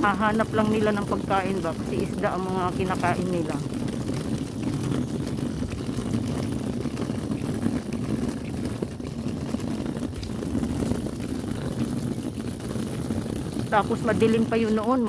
Hahanap lang nila ng pagkain ba kasi isda ang mga kinakain nila. Tapos madilim pa yun noon.